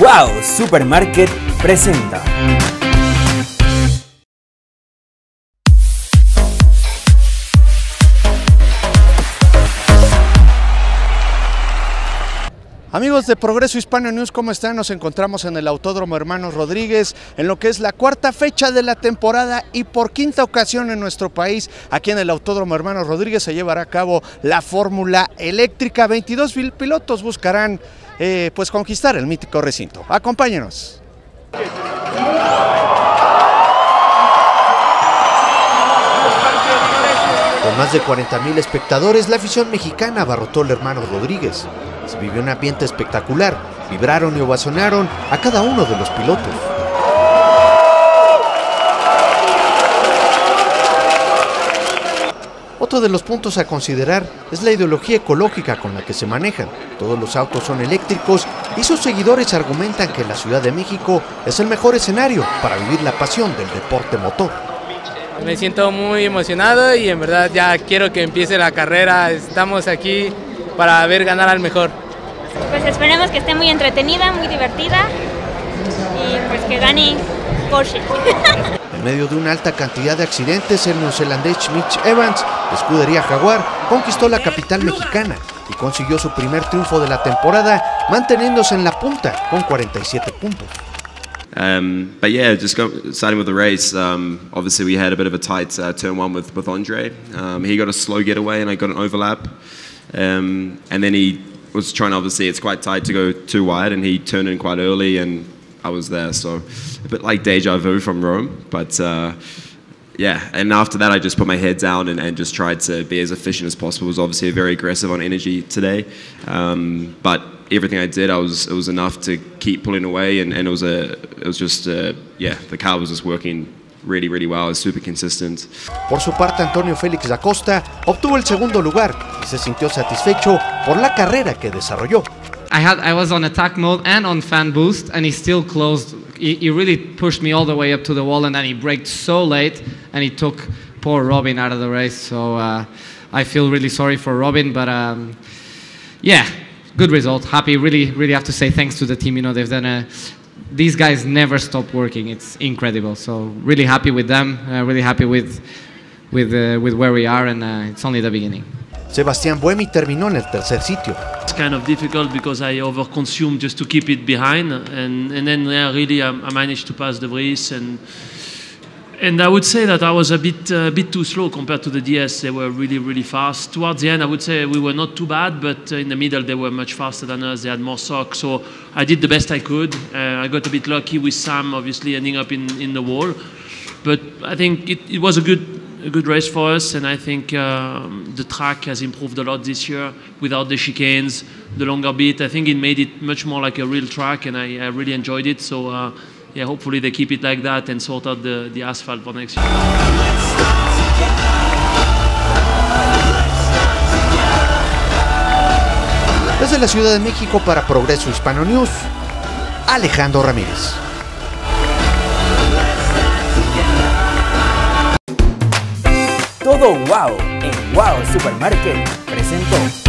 Wow Supermarket presenta. Amigos de Progreso Hispano News, ¿cómo están? Nos encontramos en el Autódromo Hermanos Rodríguez, en lo que es la cuarta fecha de la temporada y por quinta ocasión en nuestro país, aquí en el Autódromo Hermanos Rodríguez se llevará a cabo la Fórmula Eléctrica. 22 pilotos buscarán pues conquistar el mítico recinto. Acompáñenos. Con más de 40,000 espectadores, la afición mexicana abarrotó el Hermanos Rodríguez. Se vivió un ambiente espectacular, vibraron y ovacionaron a cada uno de los pilotos. Otro de los puntos a considerar es la ideología ecológica con la que se manejan. Todos los autos son eléctricos y sus seguidores argumentan que la Ciudad de México es el mejor escenario para vivir la pasión del deporte motor. Me siento muy emocionado y en verdad ya quiero que empiece la carrera. Estamos aquí para ver ganar al mejor. Pues esperemos que esté muy entretenida, muy divertida y pues que gane Porsche. En medio de una alta cantidad de accidentes, el neozelandés Mitch Evans, de escudería Jaguar, conquistó la capital mexicana y consiguió su primer triunfo de la temporada, manteniéndose en la punta con 47 puntos. But yeah, starting with the race, obviously we had a bit of a tight turn one with Andre. He got a slow getaway and I got an overlap. And then he was trying, obviously it's quite tight to go too wide, and he turned in quite early and I was there. So a bit like deja vu from Rome. But yeah, and after that I just put my head down and just tried to be as efficient as possible. It was obviously very aggressive on energy today. But everything I did, it was enough to keep pulling away, and it was just yeah, the car was just working really well. It was super consistent. Por su parte, Antonio Félix da Costa obtuvo el segundo lugar y se sintió satisfecho por la carrera que desarrolló. I was on attack mode and on fan boost, and he still closed. He really pushed me all the way up to the wall, and then he braked so late, and he took poor Robin out of the race. So I feel really sorry for Robin, but yeah. Good result. Happy. Really have to say thanks to the team. You know, they've done these guys never stop working. It's incredible. So really happy with them. Really happy with where we are, and it's only the beginning. Sebastián Buemi terminó en el tercer sitio. It's kind of difficult because I overconsumed just to keep it behind, and then yeah, really I managed to pass De Vries, and I would say that I was a bit too slow compared to the DS. They were really fast. Towards the end, I would say we were not too bad, but in the middle they were much faster than us. They had more sock, so I did the best I could. I got a bit lucky with Sam, obviously ending up in the wall, but I think it was a good race for us, and I think the track has improved a lot this year without the chicanes, the longer bit. I think it made it much more like a real track, and I really enjoyed it. So. Yeah, hopefully they keep it like that and sort out the asphalt for next year. Desde la Ciudad de México para Progreso Hispano News, Alejandro Ramírez. Todo wow en Wow Supermarket presentó.